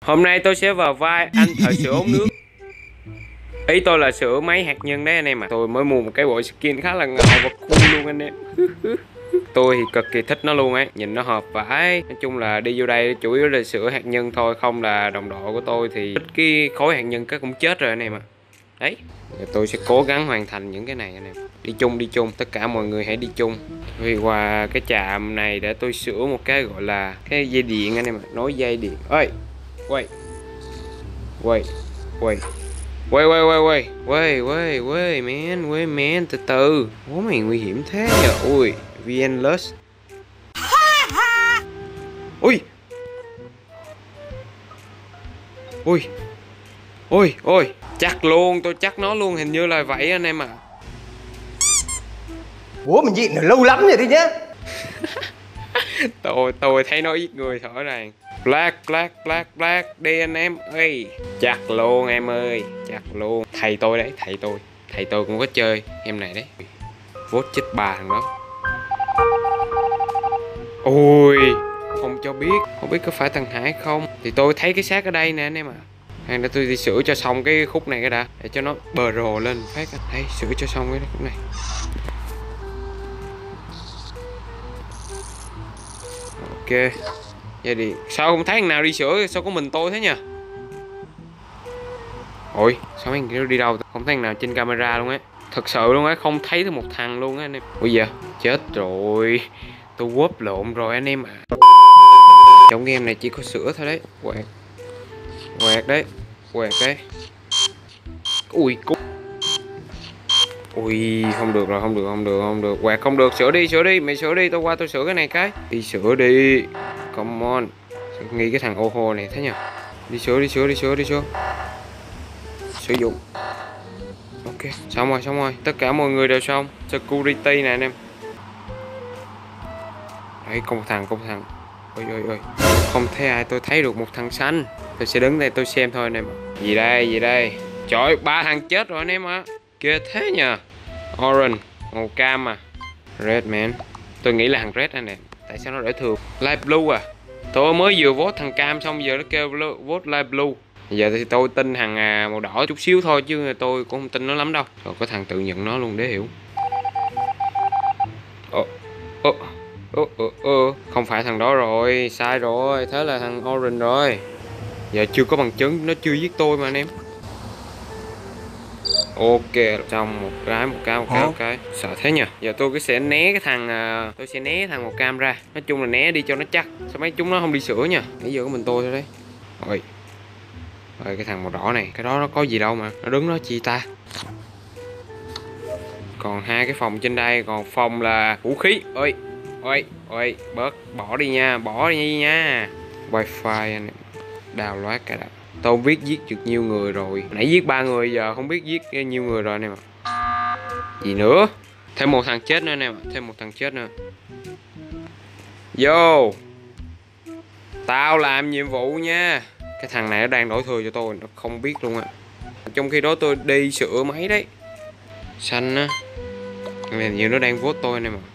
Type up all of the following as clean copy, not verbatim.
Hôm nay tôi sẽ vào vai anh thợ sửa ống nước. Ý tôi là sửa máy hạt nhân đấy anh em ạ. Tôi mới mua một cái bộ skin khá là ngầu và cool luôn anh em. Tôi thì cực kỳ thích nó luôn ấy, nhìn nó hợp vãi. Nói chung là đi vô đây chủ yếu là sửa hạt nhân thôi, không là đồng đội của tôi thì thích cái khối hạt nhân cái cũng chết rồi anh em ạ. Đấy, tôi sẽ cố gắng hoàn thành những cái này anh em. Đi chung, tất cả mọi người hãy đi chung. Vì qua cái trạm này để tôi sửa một cái gọi là cái dây điện anh em ạ, nối dây điện. Ơi, quay, quay, quay. Wait, man, từ từ. Bố mày nguy hiểm thế nhờ. Ui, VN-Lux. Ui. Ui, chắc luôn, tôi chắc nó luôn, hình như là vậy anh em ạ. Ủa mình gì lâu lắm rồi đi nhá. Tôi thấy nó ít người thở này. Black đi anh em ơi. Chắc luôn em ơi, chắc luôn. Thầy tôi đấy, thầy tôi cũng có chơi em này đấy. Vote chết bà thằng đó. Ôi, không cho biết, không biết có phải thằng Hải không. Thì tôi thấy cái xác ở đây nè anh em ạ. Hàng để tôi đi sửa cho xong cái khúc này cái đã, để cho nó bờ rồ lên phát. Đây, sửa cho xong cái khúc này. Ok. Vậy thì sao không thấy thằng nào đi sửa, sao có mình tôi thế nhỉ? Ôi, sao mấy người đi đâu? Không thấy thằng nào trên camera luôn á. Thật sự luôn á, không thấy được một thằng luôn á anh em. Ui giờ, chết rồi. Tôi quớp lộn rồi anh em ạ. Trong game này chỉ có sửa thôi đấy. Quẹt đấy. Ui cút. Ui không được rồi, không được. Quẹt không được, sửa đi, mày sửa đi, tôi qua tôi sửa cái này cái. Đi sửa đi. Come on. Nghĩ cái thằng ô hồ này thế nhỉ? Đi sửa. Sử dụng. Ok, xong rồi. Tất cả mọi người đều xong. Security nè anh em. Đấy, có một thằng. Ôi. Không thấy ai, tôi thấy được một thằng xanh. Tôi sẽ đứng đây tôi xem thôi anh em. Gì đây? Trời ơi, 3 thằng chết rồi anh em ạ. Ghê thế nhờ. Orange, màu cam à. Red man. Tôi nghĩ là thằng red anh em. Tại sao nó để thường? Light blue à. Tôi mới vừa vote thằng cam xong giờ nó kêu vote light blue. Giờ thì tôi tin thằng màu đỏ chút xíu thôi chứ tôi cũng không tin nó lắm đâu. Rồi có thằng tự nhận nó luôn để hiểu. Không phải thằng đó rồi, sai rồi, thế là thằng Orange rồi. Giờ chưa có bằng chứng, nó chưa giết tôi mà anh em. Ok, xong một cái. Sợ thế nhỉ. Giờ tôi cứ sẽ né cái thằng màu cam ra. Nói chung là né đi cho nó chắc. Sao mấy chúng nó không đi sửa nha. Nãy giờ có mình tôi thôi đấy. Rồi cái thằng màu đỏ này, cái đó nó có gì đâu mà nó đứng đó chi ta. Còn 2 cái phòng trên đây, còn phòng là vũ khí. Ôi, bớt, bỏ đi nha. Wifi anh em. Đào loát cái đã. Tôi không biết giết được nhiêu người rồi. Nãy giết 3 người, giờ không biết giết nhiêu người rồi anh em ạ. Gì nữa? Thêm một thằng chết nữa anh em ạ. Vô. Tao làm nhiệm vụ nha. Cái thằng này nó đang đổ thừa cho tôi, nó không biết luôn á. Trong khi đó tôi đi sửa máy đấy. Xanh á. Như nó đang vote tôi anh em ạ.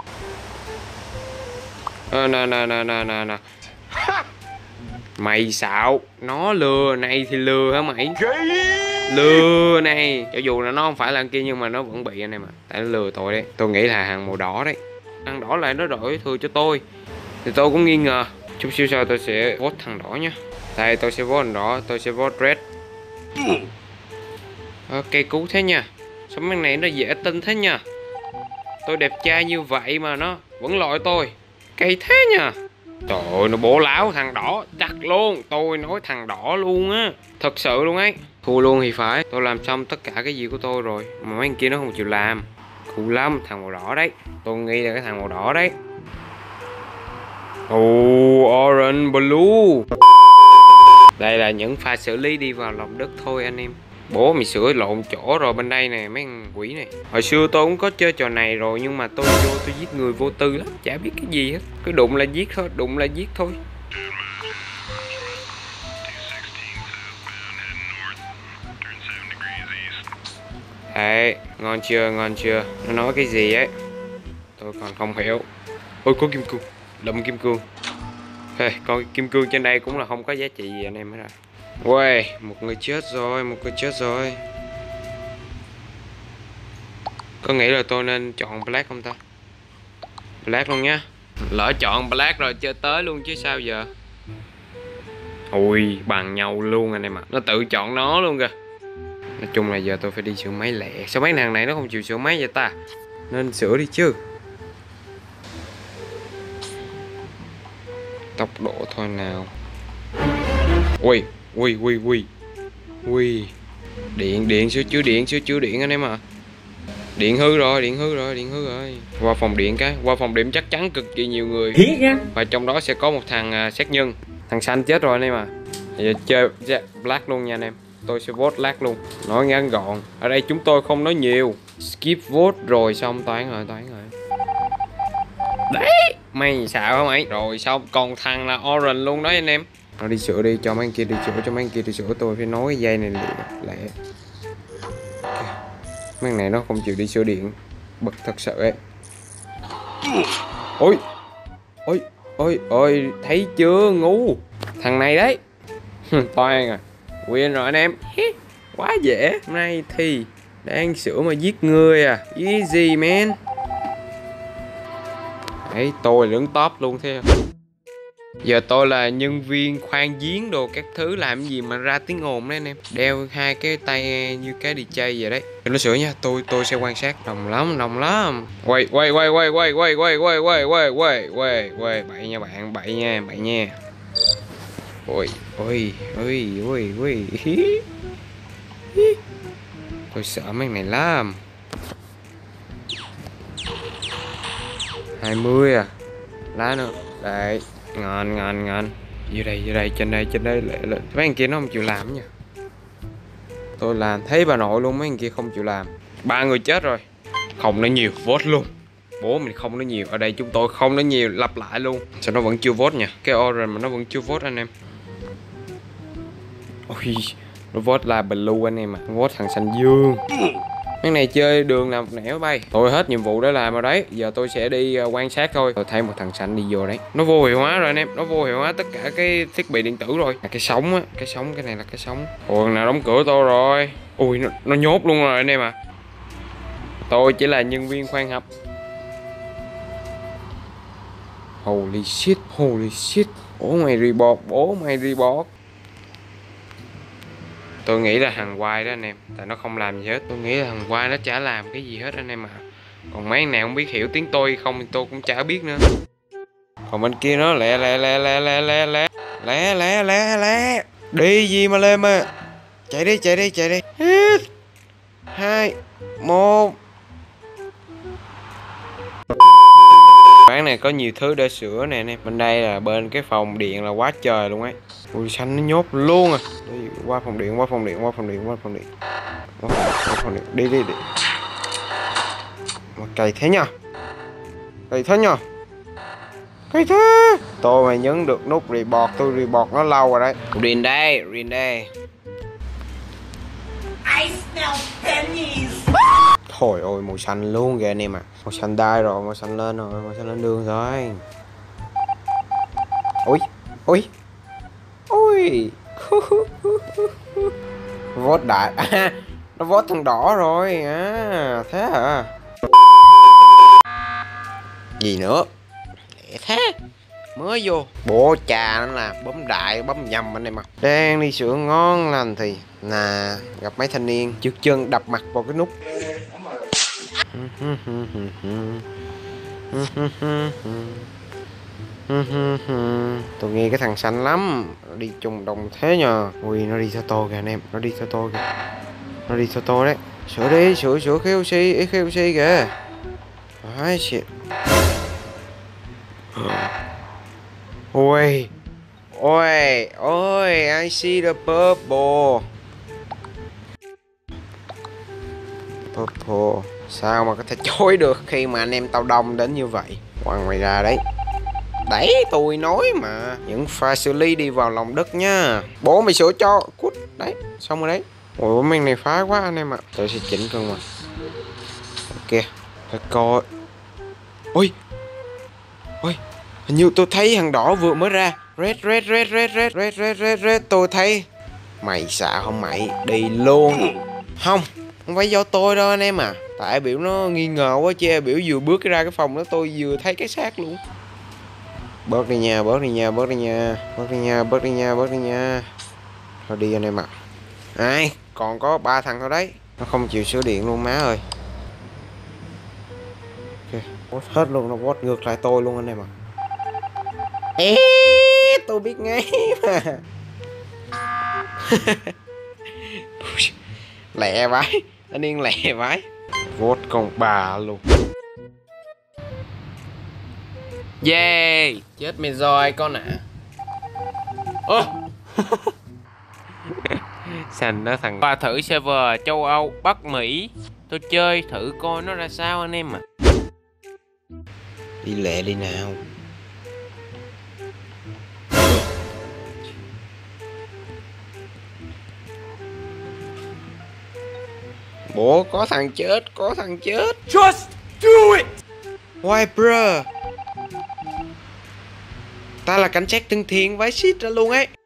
Nè. Mày xạo, nó lừa này thì lừa hả mày? Lừa này, cho dù là nó không phải là thằng kia nhưng mà nó vẫn bị anh em ạ. Tại nó lừa tôi đấy. Tôi nghĩ là thằng màu đỏ đấy. Thằng đỏ lại nó đổi thừa cho tôi. Thì tôi cũng nghi ngờ. Chút xíu sau tôi sẽ vote thằng đỏ nhá. Đây tôi sẽ vote thằng đỏ, tôi sẽ vote red. Ok cứu thế nha. Sao mấy này nó dễ tin thế nha. Tôi đẹp trai như vậy mà nó vẫn loại tôi. Cây thế nha. Trời ơi, nó bổ láo thằng đỏ, chắc luôn. Tôi nói thằng đỏ luôn á. Thật sự luôn ấy. Thua luôn thì phải. Tôi làm xong tất cả cái gì của tôi rồi mà mấy thằng kia nó không chịu làm. Cool lắm, thằng màu đỏ đấy. Tôi nghĩ là cái thằng màu đỏ đấy. Orange blue. Đây là những pha xử lý đi vào lòng đất thôi anh em. Bố mày sửa lộn chỗ rồi bên đây nè mấy thằng quỷ này. Hồi xưa tôi cũng có chơi trò này rồi nhưng mà tôi giết người vô tư lắm, chả biết cái gì hết. Cứ đụng là giết thôi. Đấy, ngon chưa? Nó nói cái gì ấy? Tôi còn không hiểu. Ôi có kim cương, đậm kim cương. Con kim cương trên đây cũng là không có giá trị gì anh em hết rồi. Uầy, một người chết rồi, một người chết rồi. Có nghĩ là tôi nên chọn black không ta? Black luôn nhá. Lỡ chọn black rồi chơi tới luôn chứ sao giờ. Ui, bằng nhau luôn anh em ạ. Nó tự chọn nó luôn kìa. Nói chung là giờ tôi phải đi sửa máy lẹ. Sao mấy thằng này nó không chịu sửa máy vậy ta? Nên sửa đi chứ. Tốc độ thôi nào. Ui, ui, ui, ui. Ui. Điện, sửa chữa điện anh em ạ. Điện hư rồi. Qua phòng điện cái, qua phòng điện chắc chắn cực kỳ nhiều người. Và trong đó sẽ có một thằng sát nhân. Thằng xanh chết rồi anh em à. Giờ chơi black luôn nha anh em. Tôi sẽ vote black luôn. Nói ngắn gọn. Ở đây chúng tôi không nói nhiều. Skip vote rồi xong toán rồi. Đấy, mày xạo không ấy. Rồi xong, còn thằng là orange luôn đó anh em. Nó đi sửa đi, cho mấy anh kia đi sửa, tôi phải nối cái dây này lẹ. Mấy này nó không chịu đi sửa điện. Bực thật sự ấy. Ôi, thấy chưa ngu. Thằng này đấy. Toan à. Quên rồi anh em. Quá dễ. Hôm nay thì đang sửa mà giết người à. Easy man. Đấy, tôi đứng top luôn thế. Giờ tôi là nhân viên khoan giếng đồ các thứ, làm gì mà ra tiếng ồn đấy anh em. Đeo hai cái tay như cái DJ vậy đấy. Để nó sửa nha, tôi sẽ quan sát. Đồng lắm. Quay. Bậy nha bạn, bậy nha. Ôi. Tôi sợ mấy này lắm. 20 à. Lá nữa. Đấy. Ngon. Vô đây, trên đây lẹ. Mấy anh kia nó không chịu làm nha. Tôi làm thấy bà nội luôn, mấy anh kia không chịu làm. 3 người chết rồi. Không nói nhiều, vote luôn. Bố mình không nói nhiều, ở đây chúng tôi không nói nhiều, lặp lại luôn. Sao nó vẫn chưa vote nha. Cái orange mà nó vẫn chưa vote anh em. Ôi, nó vote là blue anh em à. Vote thằng xanh dương. Cái này chơi đường làm một nẻo bay. Tôi hết nhiệm vụ để làm rồi đấy. Giờ tôi sẽ đi quan sát thôi. Tôi thấy một thằng xanh đi vô đấy. Nó vô hiệu hóa rồi anh em. Nó vô hiệu hóa tất cả cái thiết bị điện tử rồi. Cái sóng á. Cái này là cái sóng. Ủa nào đóng cửa tôi rồi. Ui nó nhốt luôn rồi anh em à. Tôi chỉ là nhân viên khoan hầm. Holy shit. Bố mày report. Tôi nghĩ là thằng White đó anh em. Tại nó không làm gì hết. Tôi nghĩ là thằng White nó chả làm cái gì hết anh em ạ. Còn mấy nào không biết hiểu tiếng tôi không thì tôi cũng chả biết nữa. Còn bên kia nó lẹ. Đi gì mà lên mà. Chạy đi. Hít. 2 1. Quán này có nhiều thứ để sửa nè anh em. Bên đây là bên cái phòng điện là quá trời luôn ấy. Ui xanh nó nhốt luôn à. Đi, qua phòng điện. Đi. Mà cày thế nhờ. Tôi mà nhấn được nút report, tôi report nó lâu rồi đấy. Riêng đây. I smell pennies. Thôi ôi màu xanh luôn kìa anh em ạ. Màu xanh đai rồi, màu xanh lên đường rồi. Ui. Vote đại. Nó vote thằng đỏ rồi à. Thế hả? Gì nữa? Lẹ thế. Mới vô. Bố cha nó là bấm đại bấm nhầm anh em ạ. Đang đi sửa ngon lành thì nè gặp mấy thanh niên trước chân đập mặt vào cái nút. Tôi nghe cái thằng xanh lắm. Nó đi chung đồng thế nhờ. Ui nó đi theo tôi kìa anh em. Nó đi theo tôi đấy. Sửa đi. Sửa cái oxy kìa. Đấy shit. Ôi, I see the purple. Sao mà có thể chối được khi mà anh em tao đông đến như vậy. Quăng mày ra đấy. Đấy, tôi nói mà. Những pha xử lý đi vào lòng đất nha. Bố mày sửa cho. Cút. Đấy, xong rồi đấy. Ôi, mấy này phá quá anh em ạ. Tôi sẽ chỉnh con mà. Kìa, phải coi. Ôi, hình như tôi thấy thằng đỏ vừa mới ra. Red. Tôi thấy mày xạo không mày? Đi luôn. Không phải do tôi đâu anh em à. Tại biểu nó nghi ngờ quá chứ. Biểu vừa bước ra cái phòng đó tôi vừa thấy cái xác luôn. Bớt đi nha. Thôi đi anh em ạ. Ai? Còn có 3 thằng thôi đấy. Nó không chịu sửa điện luôn má ơi. Ok, quất hết luôn, nó quất ngược lại tôi luôn anh em ạ. Ê, tôi biết ngay mà. Lẹ vãi, anh Yên lẹ vãi. Quất con bà luôn. Yeah, chết mày rồi con ạ. Ơ Sành nó thằng qua thử server châu Âu, Bắc Mỹ. Tôi chơi thử coi nó ra sao anh em à. Đi lẹ đi nào. Bộ có thằng chết. Just do it. Why bro? Ta là cảnh sát thân thiện vãi shit ra luôn ấy.